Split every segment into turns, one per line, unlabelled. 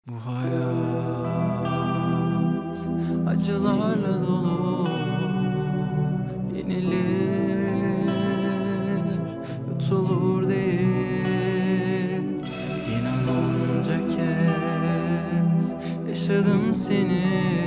Bu hayat acılarla dolu, yenilir, yutulur değil. İnan onca kez yaşadım seni,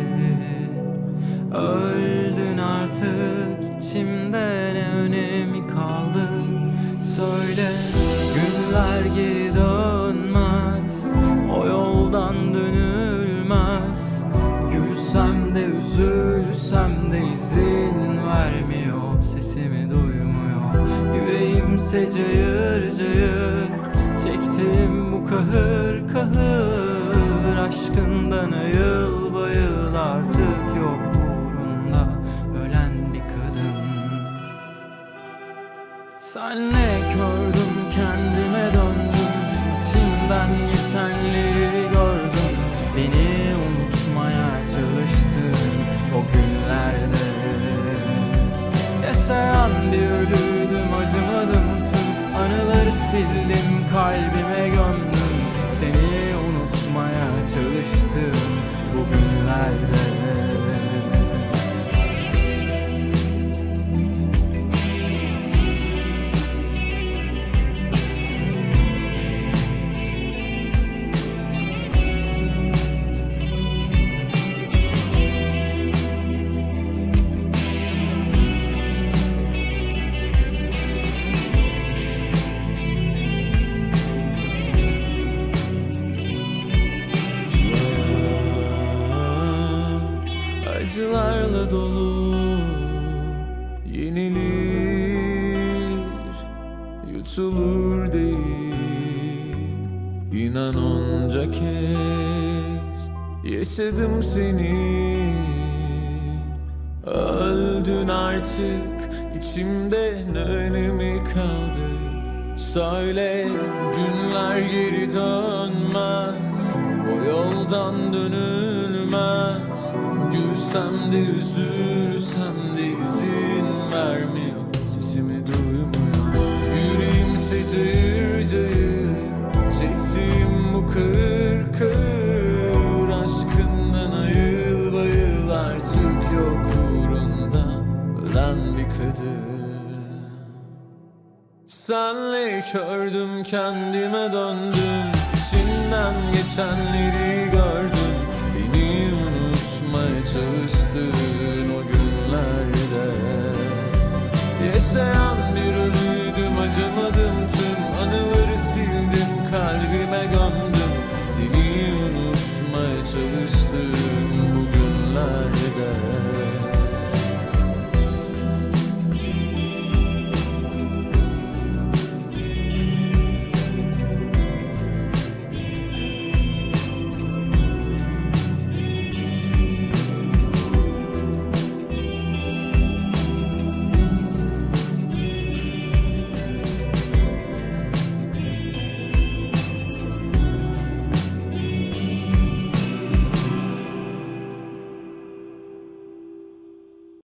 öldün artık, içimde ne önemi kaldı? Söyle, günler geri dönmez, o yoldan dönülmez. Gülsem de üzülsem de izin vermiyor, sesimi duymuyor. Yüreğimse cayır cayır, çektim bu kahır kahır. Aşkından ayıl bayıl, artık yok uğrunda ölen bir kadın. Senle gördüm, kendime döndüm, içimden geçenleri gördüm. Beni unutmaya çalıştın o günlerde. Yaşayan bir ölüydüm, acımadım tüm anıları sildim, kalbime gömdüm. Seni unutmaya çalıştım bugünlerde. Acılarla dolu, yenilir, yutulur değil. İnan onca kez yaşadım seni, öldün artık, içimde ne önemi kaldı? Söyle, günler geri dönmez, o yoldan dönülmez. Gülsem de üzülsem de izin vermiyor, sesimi duymuyor. Yüreğimse cayır cayır, çektim bu kır kır. Aşkından ayıl bayıl, artık yok uğrunda ölen bir kadın. Senle gördüm, kendime döndüm, içimden geçenleri gördüm. Beni unutmaya çalıştın o günlerde. Yaşayan bir ölüydüm, acımadım tüm anıları sildim, kalbime gömdüm. Seni unutmaya çalıştım